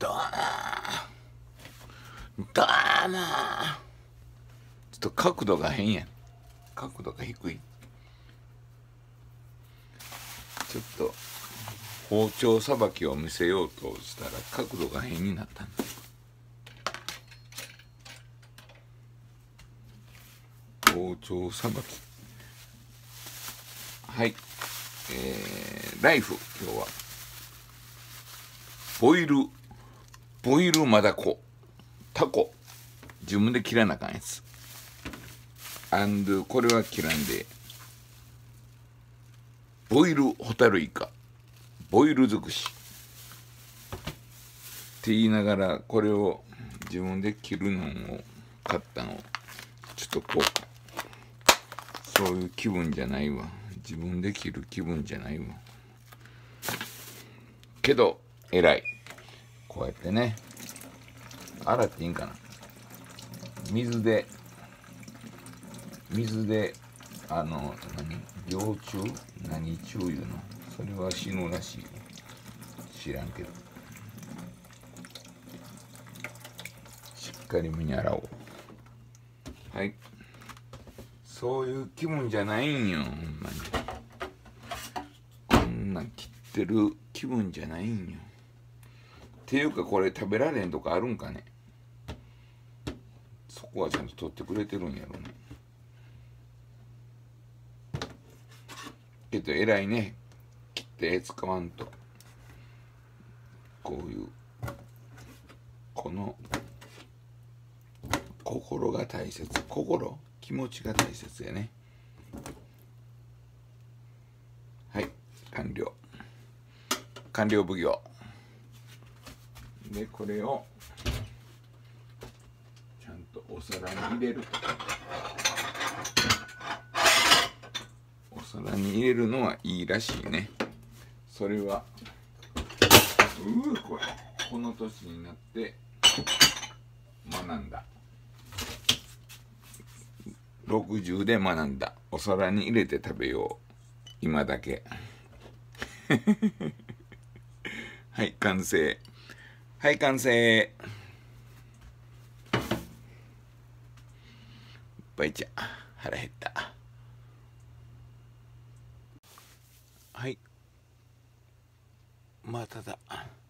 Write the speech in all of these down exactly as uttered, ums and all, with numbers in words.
どうもどうもちょっと角度が変やん。角度が低い。ちょっと包丁さばきを見せようとしたら角度が変になったんだ。包丁さばき、はい、えー、ライフ、今日はボイルボイルマダコタコ、自分で切らなあかんやつ。アンドこれは切らんで、ボイルホタルイカ、ボイル尽くしって言いながら、これを自分で切るのを買ったのをちょっとこう、そういう気分じゃないわ。自分で切る気分じゃないわ。けど偉い。こうやってね、洗っていいんかな。水で水であの何病虫何虫いうの、それは死ぬらしい。知らんけど、しっかりめに洗おう。はい、そういう気分じゃないんよ、ほんまに。こんなん切ってる気分じゃないんよ。っていうか、これ食べられんとかあるんかね。そこはちゃんと取ってくれてるんやろね。けど偉いね、切って使わんと。こういうこの心が大切。心、気持ちが大切やね。はい、完了完了奉行で、これをちゃんとお皿に入れる。お皿に入れるのはいいらしいね。それはうーこれこの年になって学んだ。ろくじゅうで学んだ。お皿に入れて食べよう、今だけ。はい、完成。はい、完成。ばいちゃん、腹減った。はい、まあただ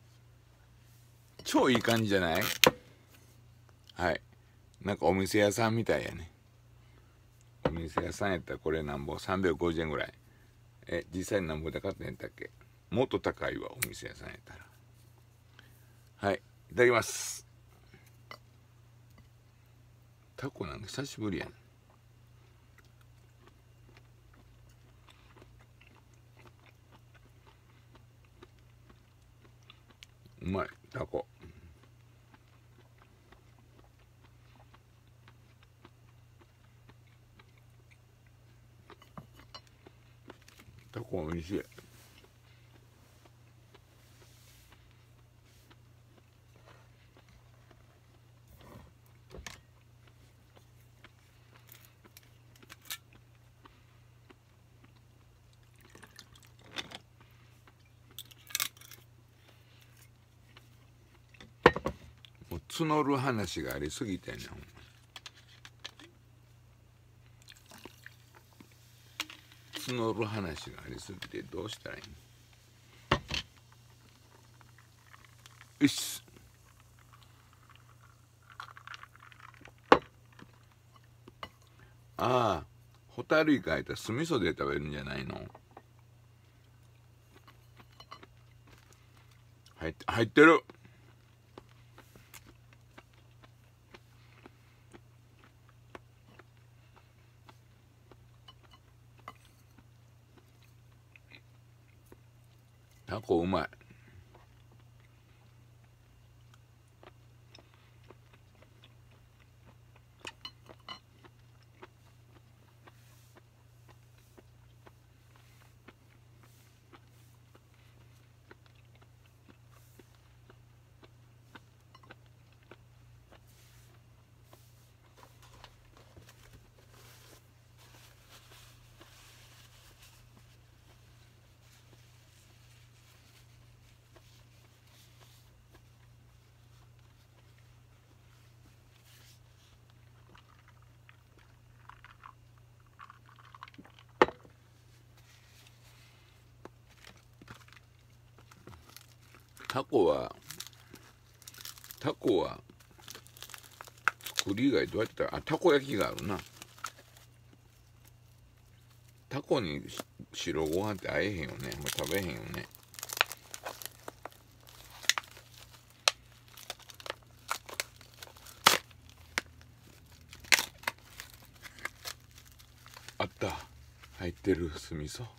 超いい感じじゃない？はい、なんかお店屋さんみたいやね。お店屋さんやったらこれなんぼさんびゃくごじゅうえんぐらい。え、実際になんぼで買ったんやったっけ。もっと高いわ、お店屋さんやったら。はい、いただきます。タコなんか久しぶりやん。うまい、タコ。タコおいしい。もう募る話がありすぎてね、ほんま。募る話がありすぎてどうしたらいいの。よし。ああ、ホタルイカやったら酢味噌で食べるんじゃないの。入って入ってる。タコうまい。 タコはタコは作り以外どうやってたら、あ、たこ焼きがあるな。タコに白ご飯って合えへんよね。もう食べへんよね。あった、入ってる酢味噌。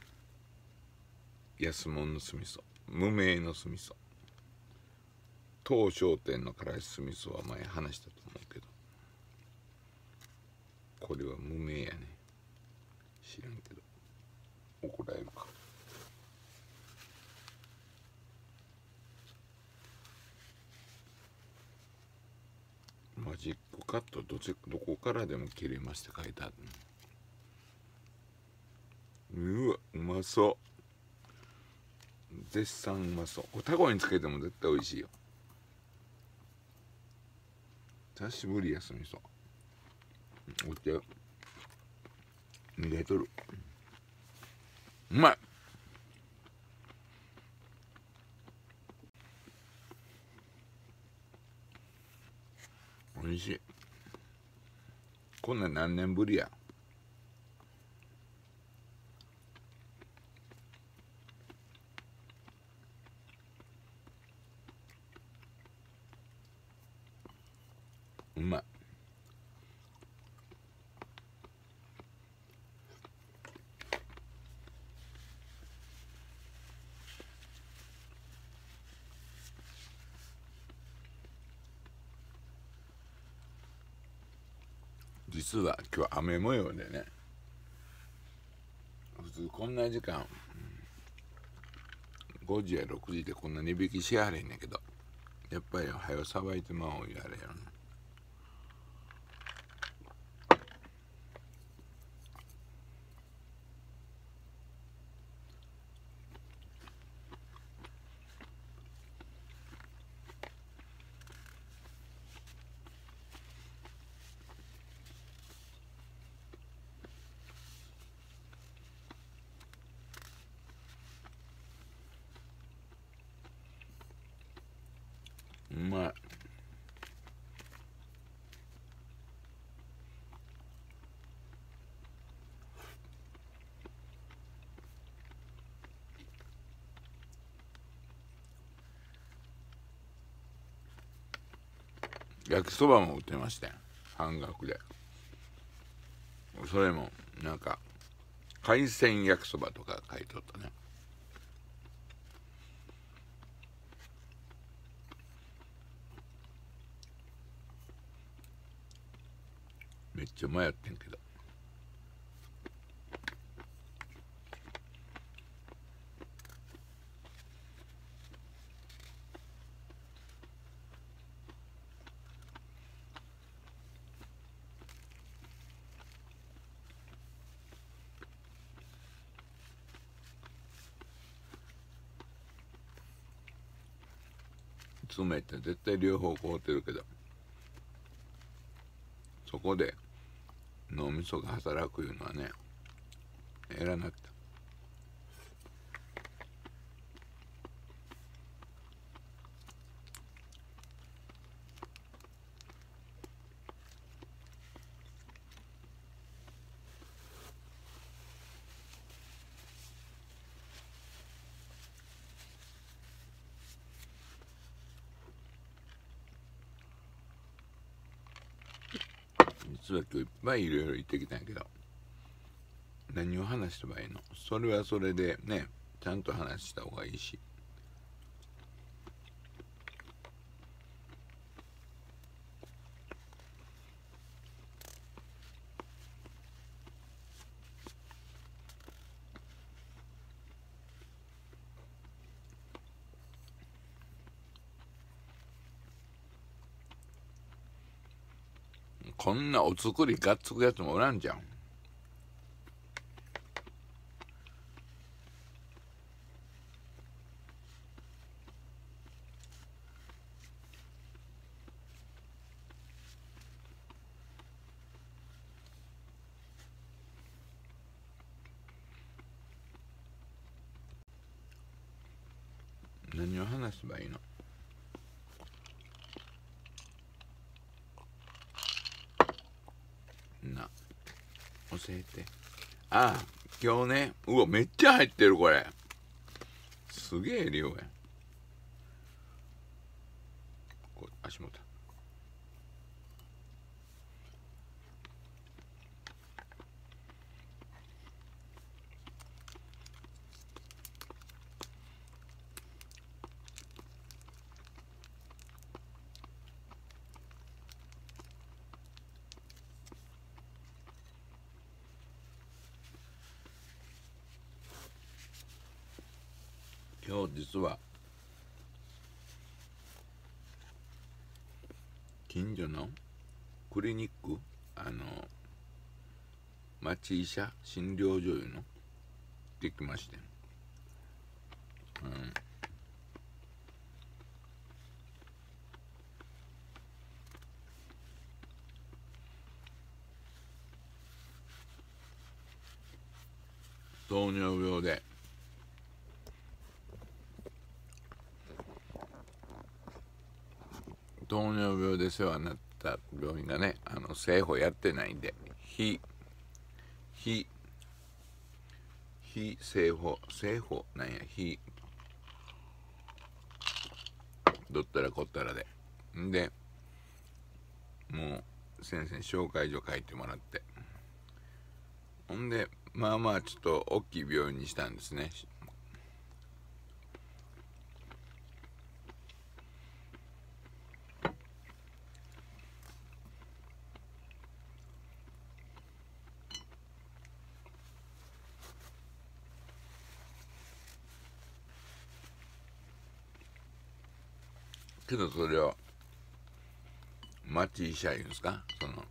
安物の酢味噌、無名の酢味噌。当商店のからし酢味噌は前話したと思うけど、これは無名やね。知らんけど怒られるか。マジックカットどちどこからでも切れますって書いてある。うわ、うまそう。絶賛うまそう。これタコにつけても絶対美味しいよ。久しぶりやすみそ。お茶逃げとる。うまい。おいしい。こんなん何年ぶりや。うまい。実は今日雨模様でね、普通こんな時間ごじやろくじでこんな値引きしはれんねんけど、やっぱりはよさばいてまおうやれやろな。うまい。焼きそばも売ってましたよ、半額で。それもなんか海鮮焼きそばとか書いておったね。めっちゃ迷ってんけど、詰めて絶対両方凍ってるけど、そこで脳みそが働くいうのはね、えらなくて。実は今日いっぱいいろいろ言ってきたんやけど、何を話してばいいの？それはそれでね、ちゃんと話した方がいいし。こんなお作りがっつくやつもおらんじゃん。 何を話せばいいの。な教えて。ああ今日ね、うわめっちゃ入ってるこれ。すげえ量や。これ足元。今日実は近所のクリニック、あの町医者診療所いうの行ってきまして、うん、糖尿病で糖尿病で世話になった病院がね、あの生保やってないんで、非非非生保生保なんや、非どったらこったらでんで、もう先生に紹介状書いてもらって、ほんでまあまあちょっと大きい病院にしたんですね。けどそれを町医者いうんですか、その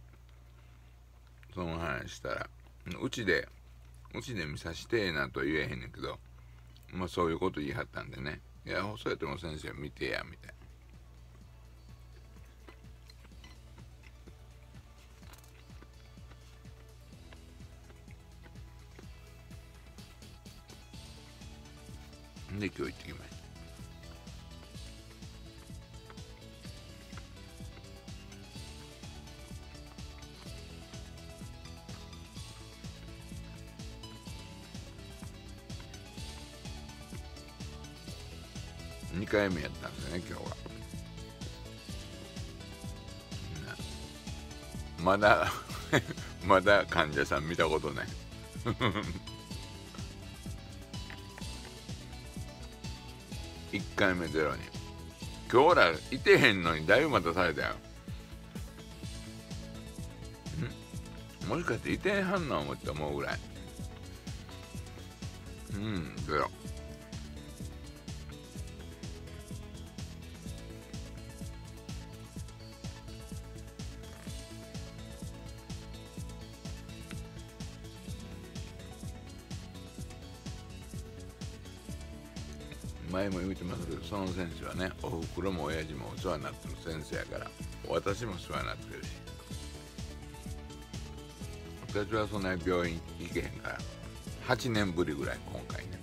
その話したら、うちでうちで見さしてえなと言えへんねんけど、まあそういうこと言い張ったんでね、いやそうやっても先生見てやみたいな。で今日行ってきました。にかいめやったんですよね今日は。まだまだ患者さん見たことないいっかいめゼロに。今日らいてへんのにだいぶ待たされたよ。んもしかしていてへんはんの思って思うぐらい。うんゼロ。前も言うてますけど、その先生はね、おふくろも親父もお世話になってる先生やから、私も世話になってるし、私はそんなに病院行けへんからはちねんぶりぐらい今回ね。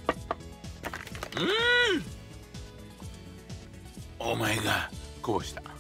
うーんお前がこうした。